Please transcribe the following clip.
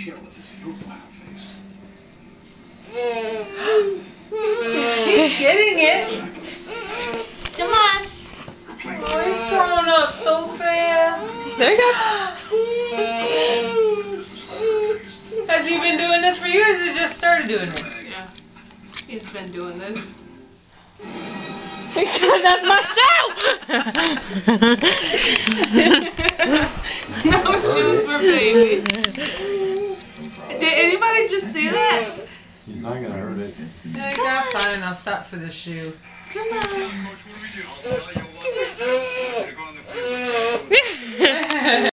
shell of your plow face. He's getting it. Come on. Oh, he's growing up so fast. There he goes. Has he been doing this for you, or has he just started doing it? Yeah. He's been doing this. That's my shoe! No shoes for baby. Did anybody just see that? He's not gonna hurt it. Yeah, got fine. I'll stop for the shoe. Come on.